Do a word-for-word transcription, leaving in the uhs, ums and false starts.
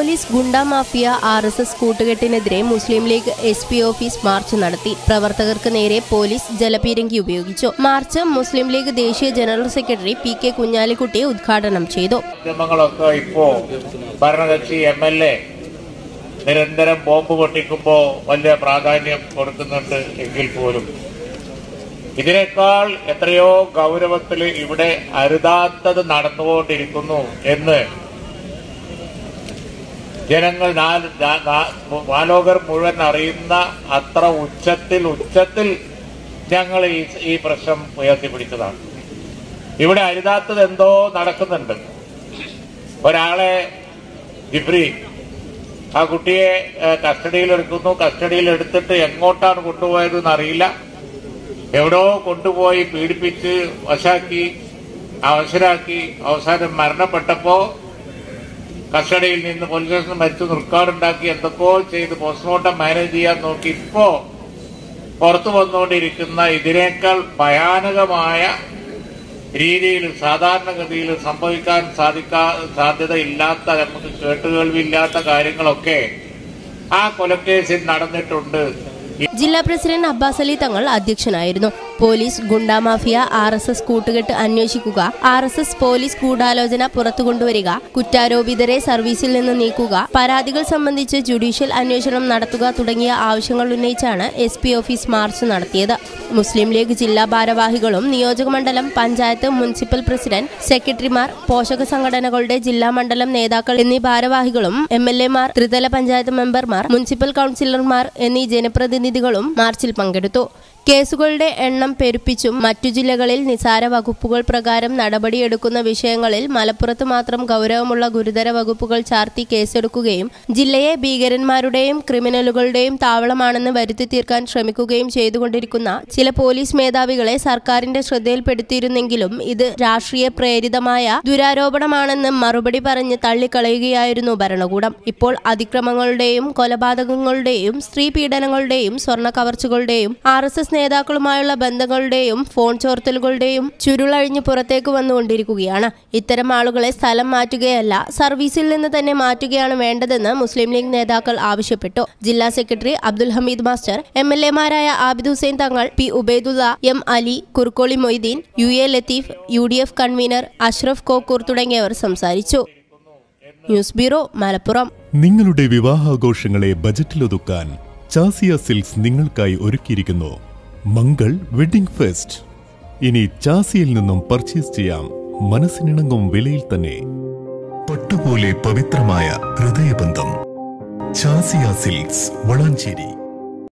Police goonda mafia R S S കൂട്ടുകെട്ടിനെതിരെ Muslim League S P office march നടത്തി. പ്രവർത്തകർക്ക് നേരെ പോലീസ് ജലപീരങ്കി ഉപയോഗിച്ചു. മാർച്ച് മുസ്ലിം ലീഗ് ദേശീയ general secretary P K Kunhalikutty ഉദ്ഘാടനം ചെയ്തു. ഭരണകക്ഷി എം എൽ എ നിരന്തരം ബോംബ് പൊട്ടിക്കുമ്പോൾ വലിയ പ്രാധാന്യം കൊടുക്കുന്നുണ്ട് എങ്കിൽ പോലും ഇതിനേക്കാൾ എത്രയോ ഗൗരവത്തിൽ ഇവിടെ അരുതാത്തത് നടന്നുകൊണ്ടിരിക്കുന്നു എന്ന് ജനങ്ങൾ നാലോകർ മുഴുവൻ അറിയുന്ന അത്ര ഉച്ചത്തിൽ ഉച്ചത്തിൽ ഞങ്ങൾ ഈ ഈ പ്രശ്നം ഉയർത്തിപ്പിടിച്ചതാണ്. ഇവിടെ അരുതാത്തത് എന്തോ നടക്കുന്നുണ്ട്. ഒരാളെ ജിബ്രി ആ കുട്ടിയെ കസ്റ്റഡിയിൽ എടുക്കുന്നു. കസ്റ്റഡിയിൽ എടുത്തിട്ട് എങ്ങോട്ടാണ് കൊണ്ടുപോയതെന്ന് അറിയില്ല. എവിടോ കൊണ്ടുപോയി പീഡിപ്പിച്ച് വശാക്കി അവശരാക്കി അവസാനം മരണപ്പെട്ടപ്പോ കസ്റ്റഡിയിൽ നിന്ന് പോലീസ് സ്റ്റേഷൻ മരിച്ചു നിർക്കാടുണ്ടാക്കി എന്തൊക്കെയോ ചെയ്ത് പോസ്റ്റ്മോർട്ടം മാനേജ് ചെയ്യാൻ നോക്കി ഇപ്പോ പുറത്തു വന്നുകൊണ്ടിരിക്കുന്ന ഇതിനേക്കാൾ ഭയാനകമായ രീതിയിൽ സാധാരണഗതിയിൽ സംഭവിക്കാൻ സാധിക്കാ സാധ്യതയില്ലാത്ത നമുക്ക് കേട്ടുകേൾവിയില്ലാത്ത കാര്യങ്ങളൊക്കെ ആ കൊലക്കേസിൽ നടന്നിട്ടുണ്ട്. ജില്ലാ പ്രസിഡന്റ് അബ്ബാസ് അലി തങ്ങൾ അധ്യക്ഷനായിരുന്നു. Police goonda mafia R S S കൂട്ടുകെട്ട് അന്വേഷിക്കുക, ആർ എസ് എസ് പോലീസ് ഗൂഢാലോചന പുറത്തുകൊണ്ടുവരിക, കുറ്റാരോപിതരെ സർവീസിൽ നിന്ന് നീക്കുക, പരാതികൾ സംബന്ധിച്ച് ജുഡീഷ്യൽ അന്വേഷണം നടത്തുക തുടങ്ങിയ ആവശ്യങ്ങൾ ഉന്നയിച്ചാണ് എസ് പി ഓഫീസ് മാർച്ച് നടത്തിയത്. മുസ്ലിം ലീഗ് ജില്ലാ ഭാരവാഹികളും നിയോജകമണ്ഡലം, പഞ്ചായത്ത്, മുനിസിപ്പൽ പ്രസിഡന്റ്, സെക്രട്ടറിമാർ, പോഷക സംഘടനകളുടെ ജില്ലാ മണ്ഡലം നേതാക്കൾ എന്നീ ഭാരവാഹികളും എം എൽ എമാർ, ത്രിതല പഞ്ചായത്ത് മെമ്പർമാർ, മുനിസിപ്പൽ കൌൺസിലർമാർ എന്നീ ജനപ്രതിനിധികളും മാർച്ചിൽ പങ്കെടുത്തു. കേസുകളുടെ എണ്ണം പെരുപ്പിച്ചും മറ്റു ജില്ലകളിൽ നിസാര വകുപ്പുകൾ പ്രകാരം നടപടിയെടുക്കുന്ന വിഷയങ്ങളിൽ മലപ്പുറത്ത് മാത്രം ഗൗരവമുള്ള ഗുരുതര വകുപ്പുകൾ ചാർത്തി കേസെടുക്കുകയും ജില്ലയെ ഭീകരന്മാരുടെയും ക്രിമിനലുകളുടെയും താവളമാണെന്ന് വരുത്തി തീർക്കാൻ ശ്രമിക്കുകയും ചെയ്തുകൊണ്ടിരിക്കുന്ന ചില പോലീസ് മേധാവികളെ സർക്കാരിന്റെ ശ്രദ്ധയിൽപ്പെടുത്തിയിരുന്നെങ്കിലും ഇത് രാഷ്ട്രീയ പ്രേരിതമായ ദുരാരോപണമാണെന്ന് മറുപടി പറഞ്ഞ് തള്ളിക്കളയുകയായിരുന്നു ഭരണകൂടം. ഇപ്പോൾ അതിക്രമങ്ങളുടെയും കൊലപാതകങ്ങളുടെയും സ്ത്രീ പീഡനങ്ങളുടെയും സ്വർണ്ണ കവർച്ചകളുടെയും ആർ എസ് എസ് നേതാക്കളുമായുള്ള ബന്ധങ്ങളുടെയും ഫോൺ ചോർത്തലുകളുടെയും ചുരുളഴിഞ്ഞ് പുറത്തേക്ക് വന്നുകൊണ്ടിരിക്കുകയാണ്. ഇത്തരം ആളുകളെ സ്ഥലം മാറ്റുകയല്ല, സർവീസിൽ നിന്ന് തന്നെ മാറ്റുകയാണ് വേണ്ടതെന്ന് മുസ്ലിം ലീഗ് നേതാക്കൾ ആവശ്യപ്പെട്ടു. ജില്ലാ secretary Abdul Hameed master, M L എമാരായ Abid Hussain Thangal, P Ubaidulla, M Ali, Kurukkoli Moideen, U A Latheef, U D F convener Ashraf Kokkur തുടങ്ങിയവർ സംസാരിച്ചു. News bureau, Malappuram. നിങ്ങളുടെ വിവാഹാഘോഷങ്ങളെ ബജറ്റിലൊതുക്കാൻ ചാസിയ സിൽക്സ് നിങ്ങൾക്കായി ഒരുക്കിയിരിക്കുന്നു മംഗൾ വെഡിംഗ് ഫെസ്റ്റ്. ഇനി ചാസിയിൽ നിന്നും പർച്ചേസ് ചെയ്യാം മനസ്സിനിണങ്ങും വിലയിൽ തന്നെ. പട്ടുപോലെ പവിത്രമായ ഹൃദയബന്ധം. ചാസിയ സിൽക്സ്, വളാഞ്ചേരി.